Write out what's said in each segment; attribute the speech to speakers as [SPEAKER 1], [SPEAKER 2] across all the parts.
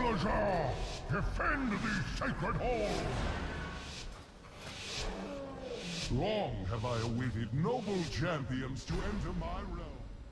[SPEAKER 1] Valor! Defend these sacred halls! Long have I awaited noble champions to enter my realm.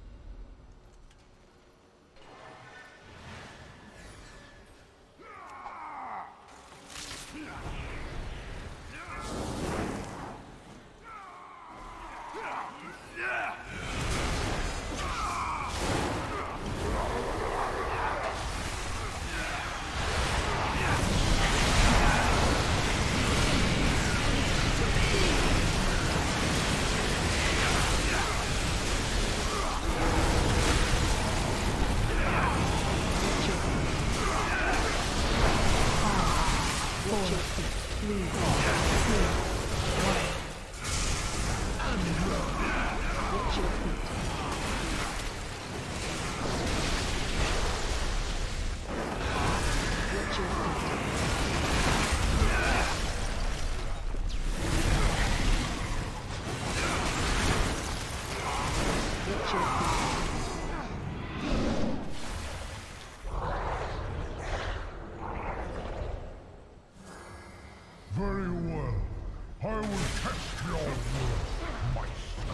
[SPEAKER 1] Very well. I will test your worth, Maester.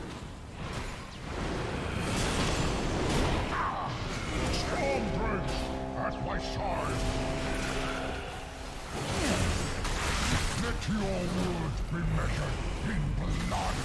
[SPEAKER 1] Stormbreak at my side. Let your words be measured in blood.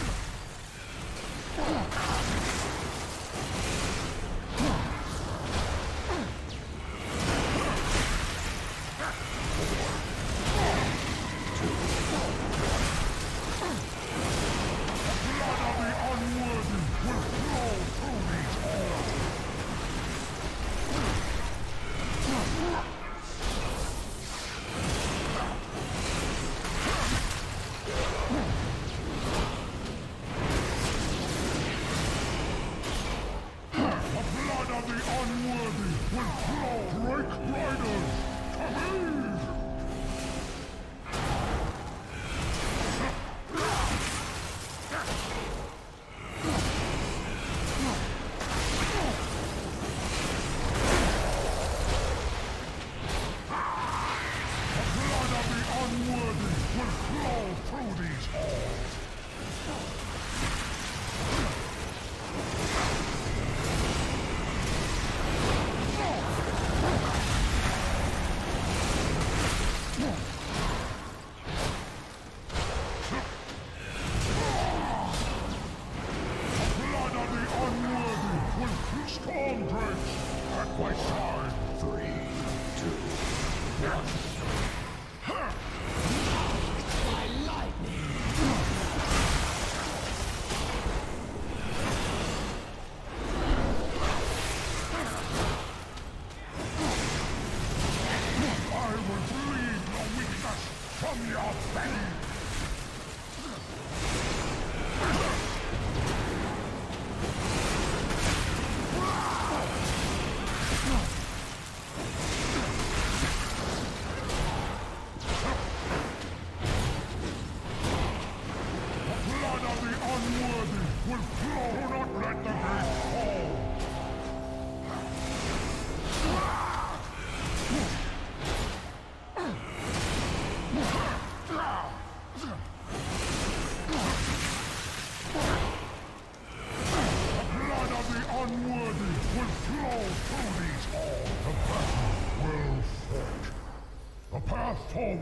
[SPEAKER 1] Forward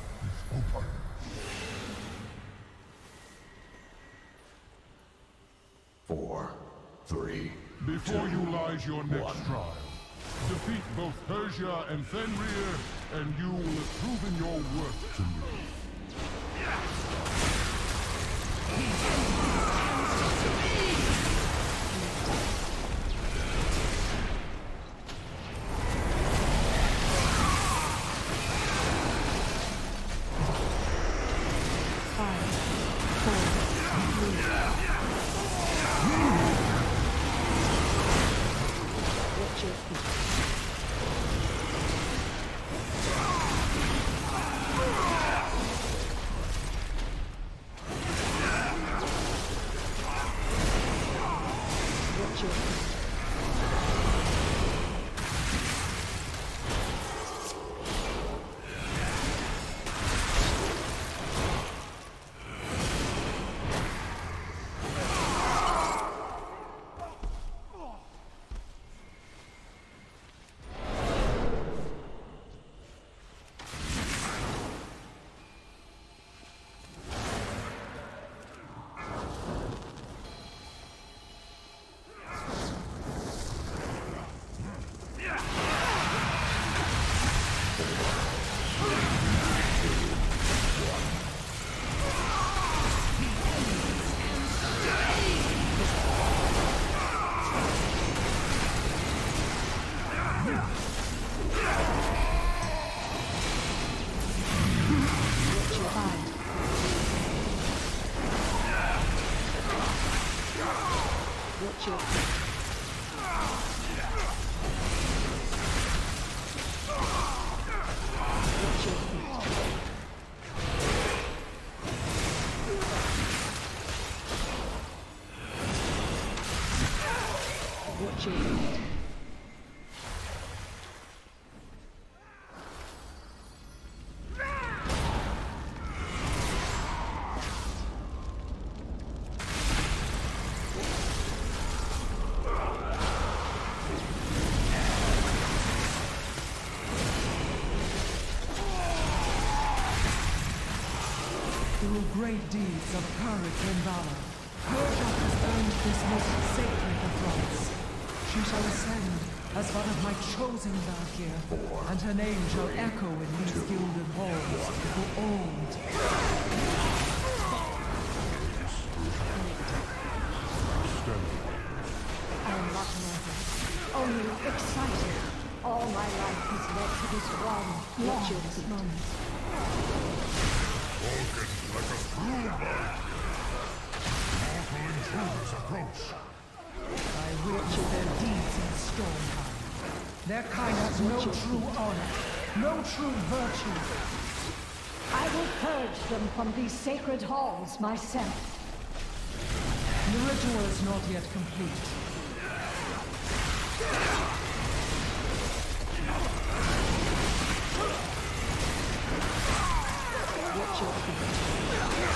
[SPEAKER 1] is open.
[SPEAKER 2] Four, three.
[SPEAKER 1] Before you lies your next trial. Defeat both Persia and Fenrir, and you will have proven your worth to me.
[SPEAKER 3] Watching.
[SPEAKER 4] Through great deeds of courage and valor, Persia has earned this most sacred of rights. She shall ascend as one of my chosen Valkyr, and her name shall echo in these gilded halls for old.
[SPEAKER 3] I am not nervous, only excited. All my life has led to this one glorious moment.
[SPEAKER 1] Spoken like a true bard. Mortal intruders approach.
[SPEAKER 4] I watch their deeds in Stormheim. Their kind has no true honor, no true virtue.
[SPEAKER 3] I will purge them from these sacred halls myself.
[SPEAKER 4] The ritual is not yet complete.
[SPEAKER 3] Watch your feet.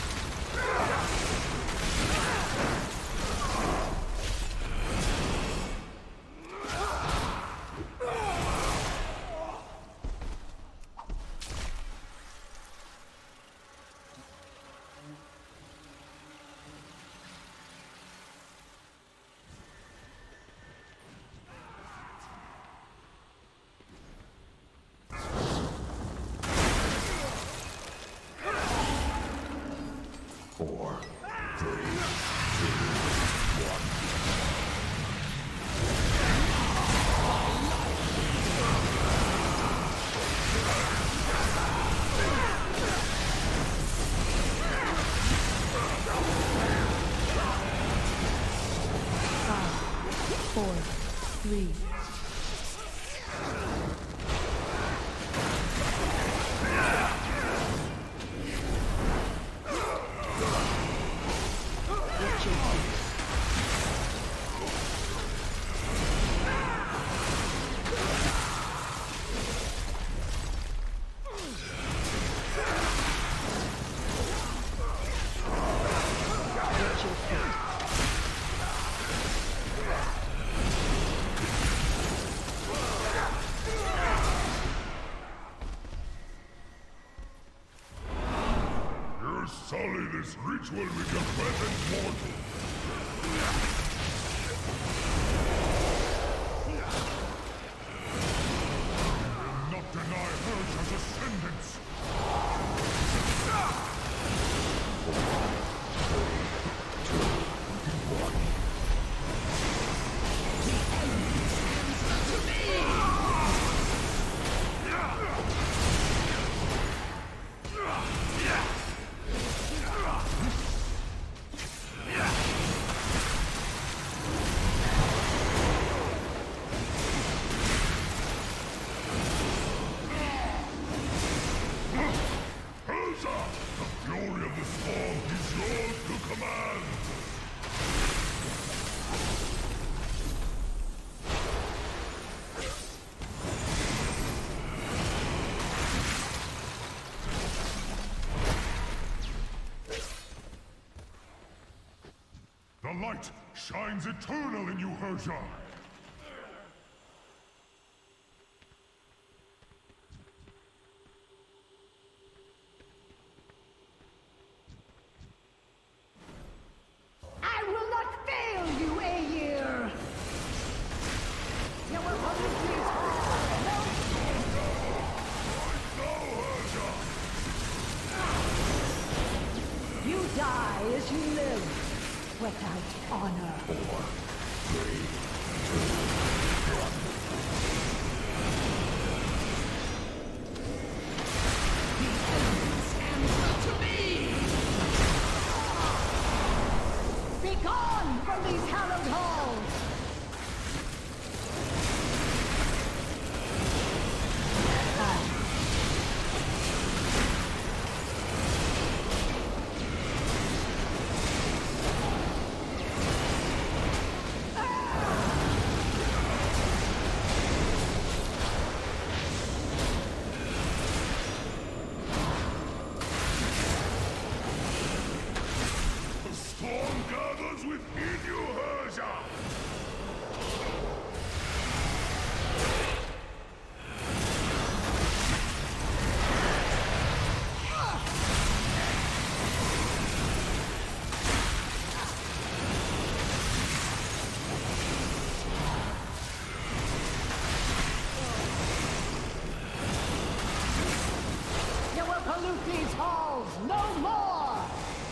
[SPEAKER 1] Sully this ritual with your presence, mortal. You will not deny Persia's ascendance. The light shines eternal in you, Herja!
[SPEAKER 3] I will not fail you, Aegir! You will only please her. You die as you live. Without honor.
[SPEAKER 2] 4, 3, 2, 1.
[SPEAKER 3] The enemy stands up to me! Be gone from these hallowed halls! pollute these halls no more!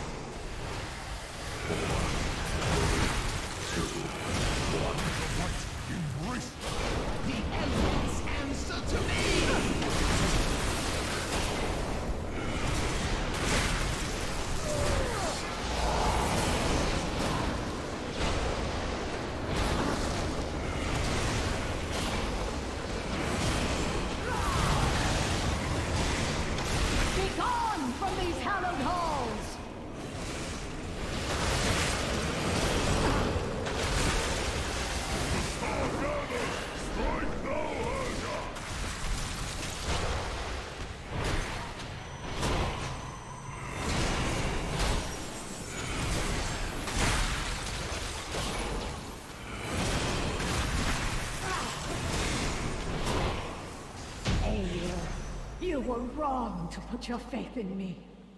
[SPEAKER 2] 4, 3, 2, 1.
[SPEAKER 1] Embrace
[SPEAKER 5] The elements answer to me!
[SPEAKER 3] Be gone from these hallowed halls!
[SPEAKER 1] strike now, Urga!
[SPEAKER 3] Aelir, you were wrong to put your faith in me.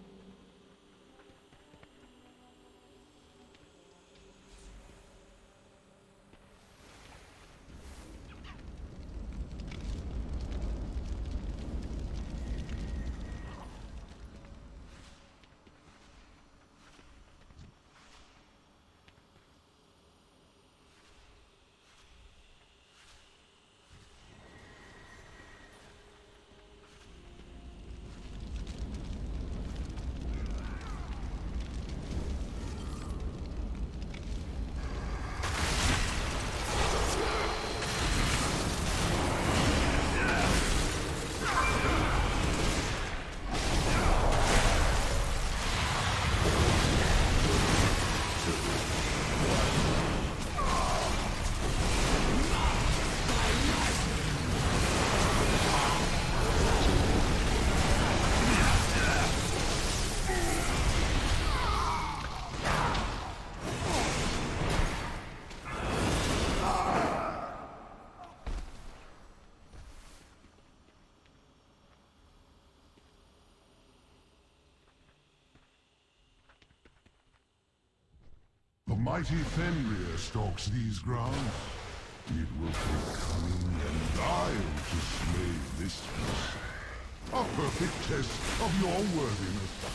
[SPEAKER 1] The mighty Fenrir stalks these grounds. It will take cunning and guile to slay this beast. A perfect test of your worthiness.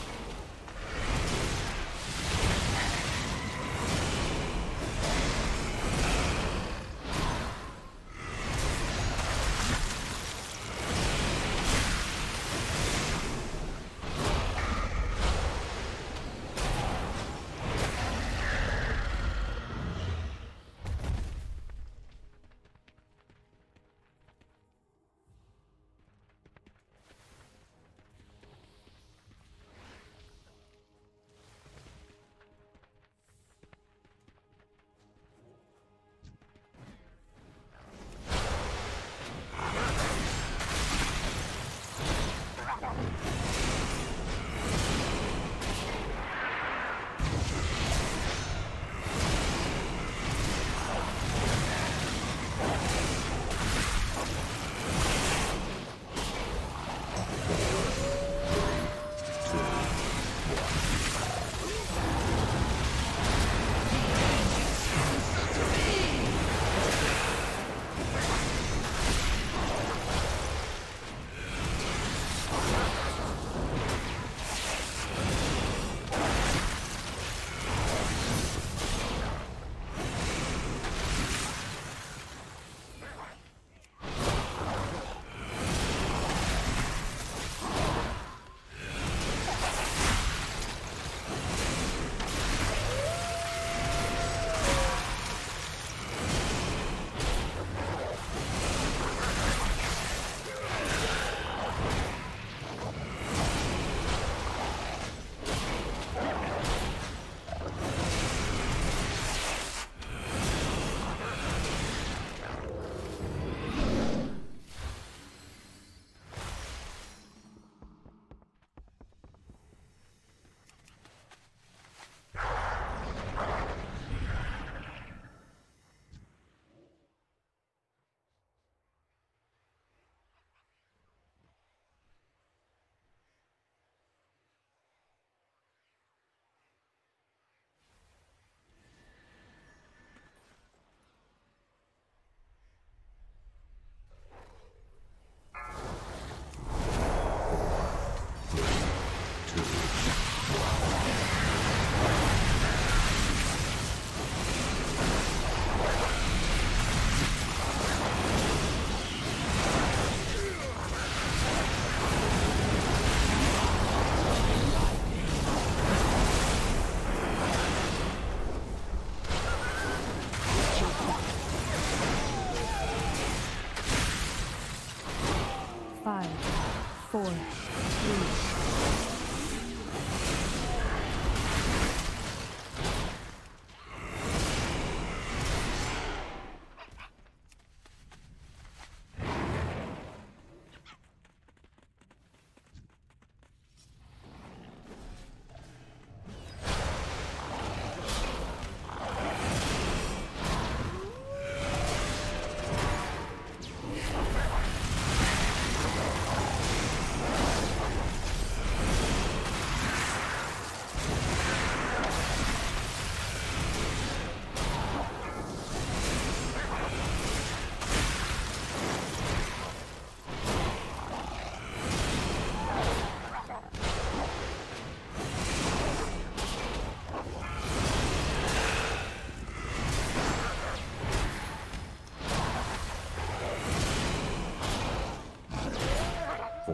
[SPEAKER 2] 4,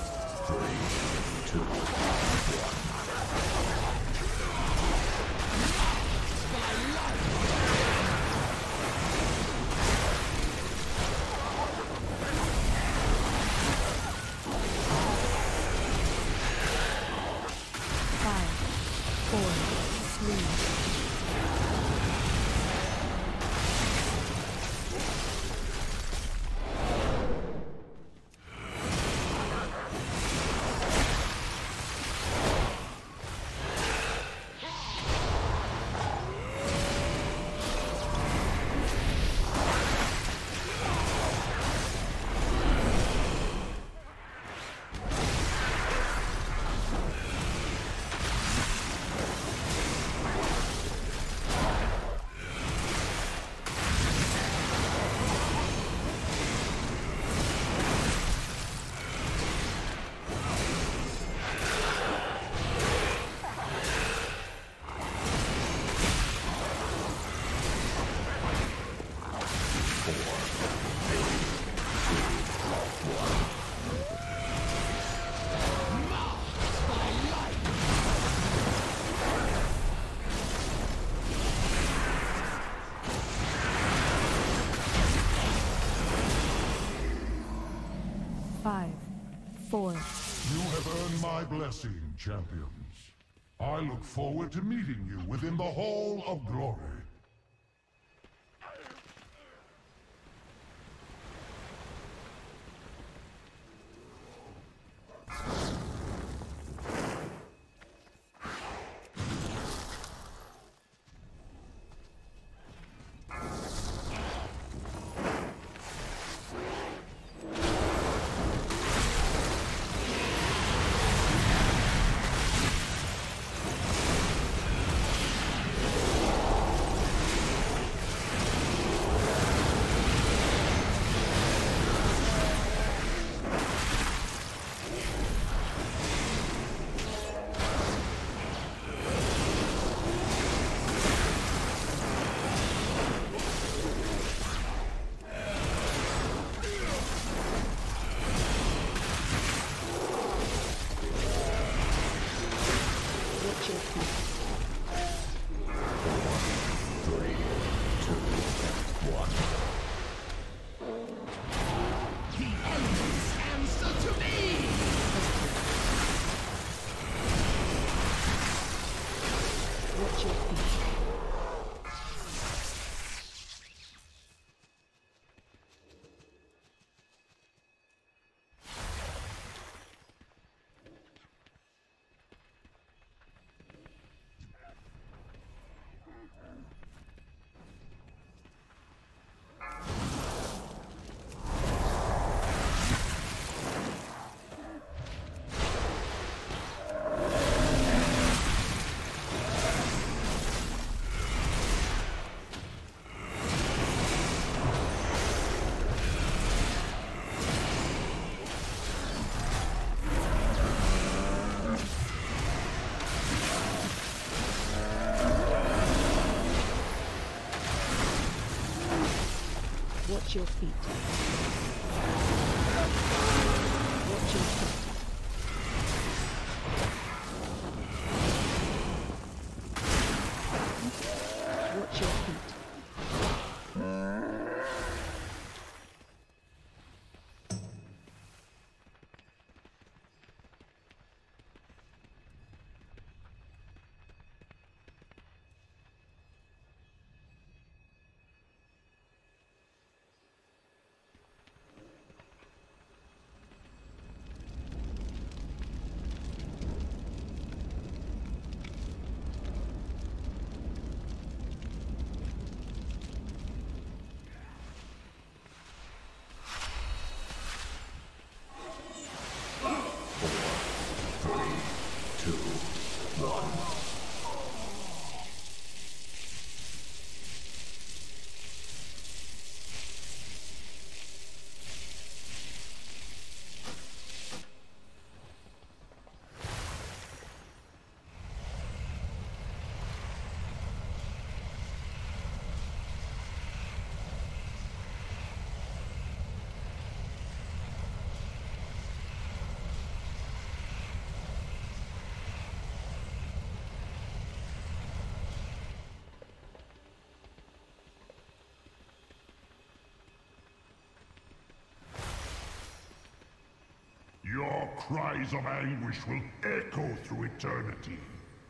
[SPEAKER 2] 3, 2, 1.
[SPEAKER 1] You have earned my blessing, champions. I look forward to meeting you within the Hall of Glory.
[SPEAKER 3] Watch your feet. Watch your feet. Watch your feet.
[SPEAKER 1] cries of anguish will echo through eternity.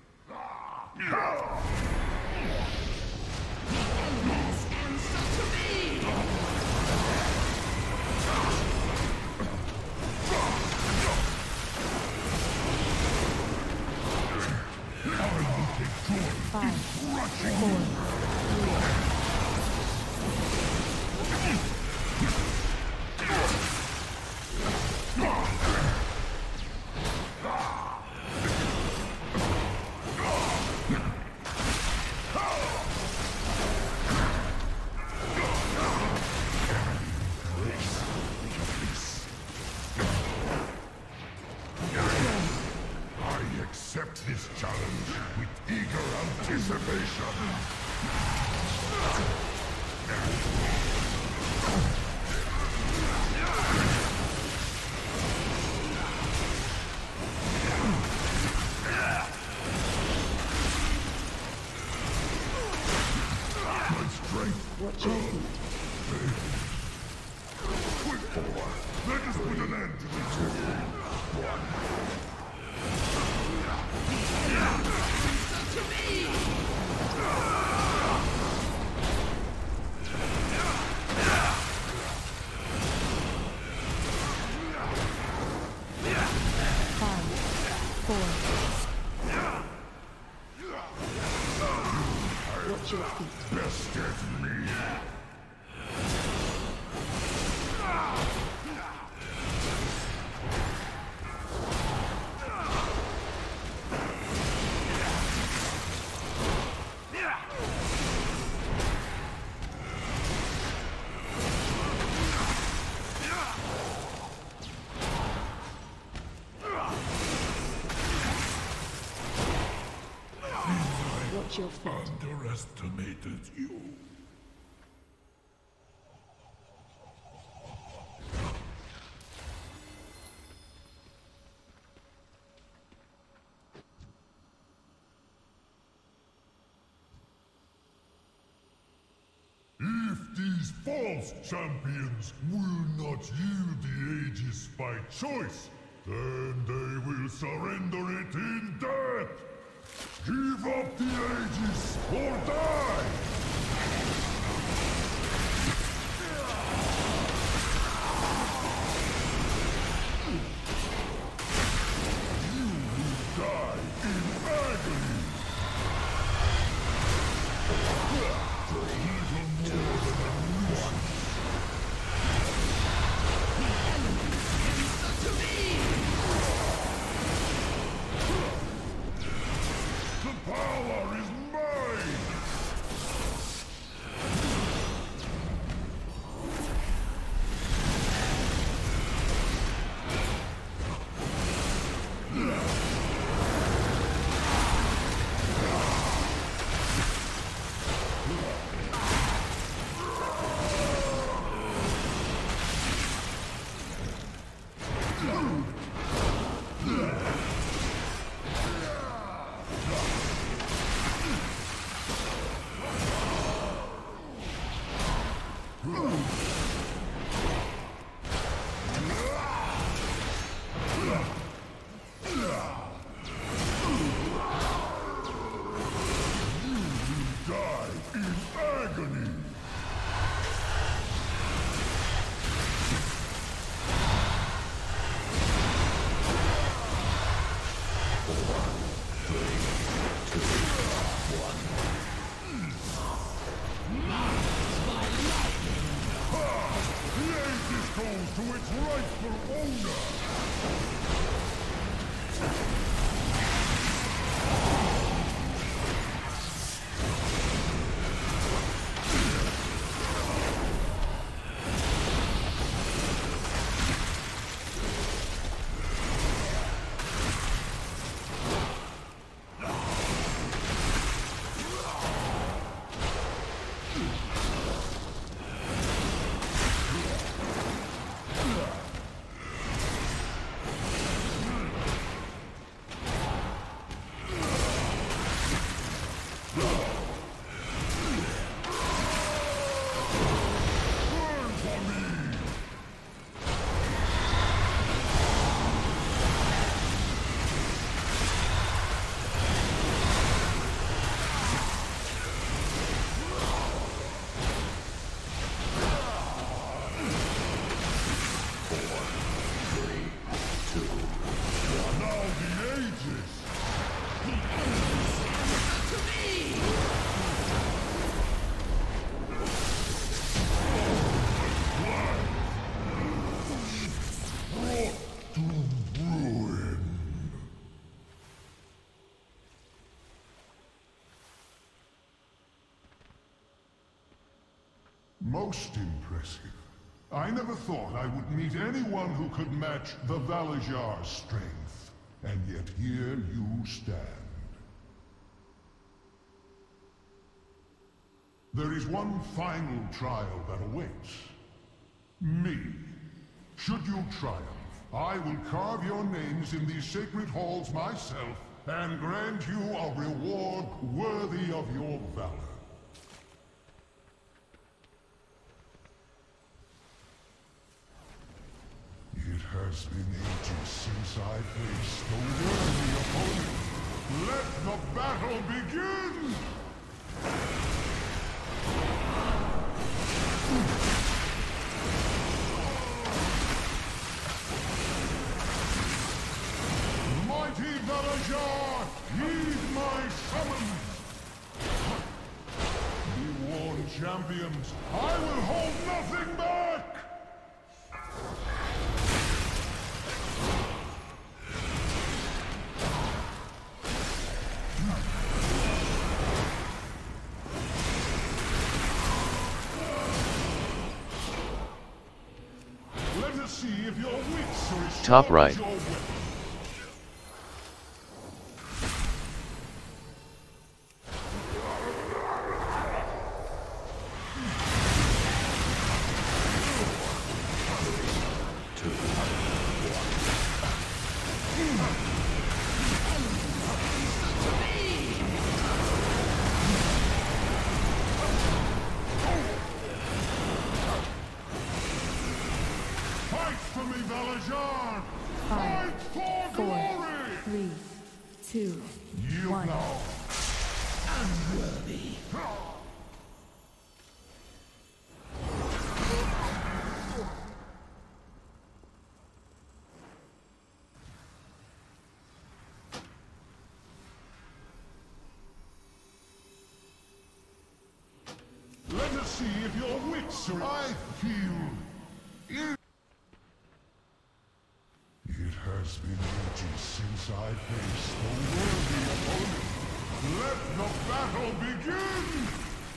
[SPEAKER 5] Elements answer to me!
[SPEAKER 3] Five,
[SPEAKER 1] I accept this challenge with eager anticipation. My strength.
[SPEAKER 3] watch your feet.
[SPEAKER 1] Quick, boy. Let us put an end to this.
[SPEAKER 5] To me!
[SPEAKER 3] Five, 4. Watch your feet.
[SPEAKER 1] Best at me.
[SPEAKER 3] Watch your feet.
[SPEAKER 1] Underestimated you. If these false champions will not yield the Aegis by choice, then they will surrender it in death! Give up the Aegis or die! You will die in agony! Little more than a nuisance.
[SPEAKER 5] To me!
[SPEAKER 1] The power is mine! Most impressive. I never thought I would meet anyone who could match the Valor's strength. And yet here you stand. There is one final trial that awaits. Me. Should you triumph, I will carve your names in these sacred halls myself and grant you a reward worthy of your valor. It has been ages since I faced a worthy opponent. Let the battle begin! Mighty Valor, heed my summons! Be warned, champions, I will hold nothing back! Let us see if your wits are as
[SPEAKER 2] Top
[SPEAKER 1] sharp
[SPEAKER 2] right.
[SPEAKER 1] as your weapons. Fight for me, Valor! Fight for glory!
[SPEAKER 3] 3, 2,
[SPEAKER 1] You
[SPEAKER 3] 1.
[SPEAKER 1] now.
[SPEAKER 5] Unworthy.
[SPEAKER 1] Let us see if your wits are... I feel... It has been ages since I faced a worthy opponent. Let the battle begin!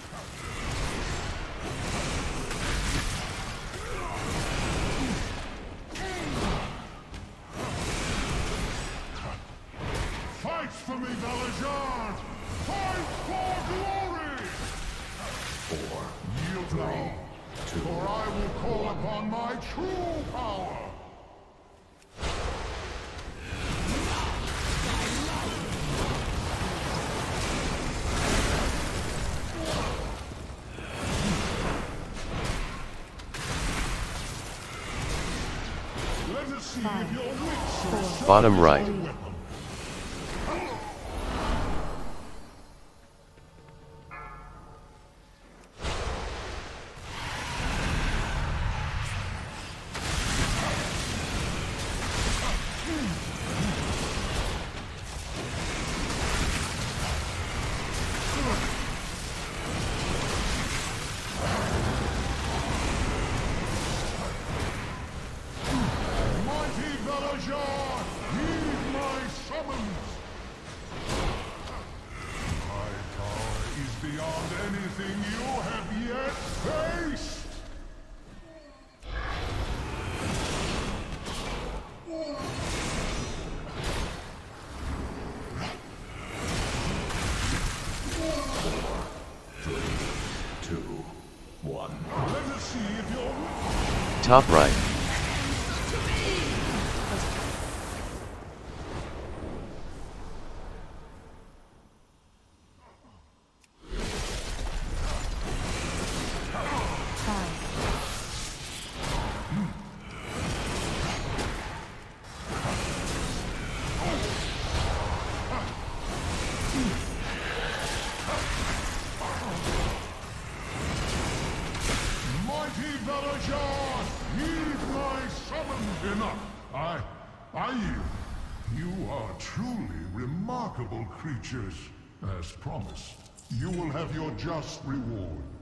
[SPEAKER 1] Fight for me, Valor! Fight for glory!
[SPEAKER 2] 4,
[SPEAKER 1] Yield now, for I will call upon my true power! Let us see if your wits are sharp
[SPEAKER 2] Bottom
[SPEAKER 1] as
[SPEAKER 2] right.
[SPEAKER 1] your weapons. Mighty Valor, heed my summons! My power is beyond anything you have yet faced!
[SPEAKER 2] Two, 1.
[SPEAKER 1] Let us see if you're...
[SPEAKER 2] Top right.
[SPEAKER 1] Mighty Valor, heed my summons! Enough! I yield. You are truly remarkable creatures. As promised, you will have your just reward.